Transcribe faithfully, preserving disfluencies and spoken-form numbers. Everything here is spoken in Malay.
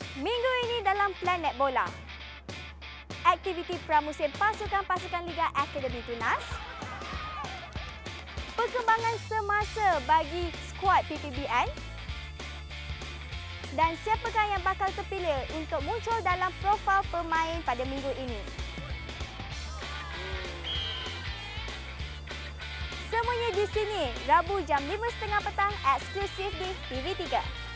Minggu ini dalam Planet Bola. Aktiviti pramusim pasukan-pasukan Liga Akademi Tunas. Perkembangan semasa bagi skuad P P B N. Dan siapakah yang bakal terpilih untuk muncul dalam profil pemain pada minggu ini. Semuanya di sini, Rabu jam lima tiga puluh petang eksklusif di T V tiga.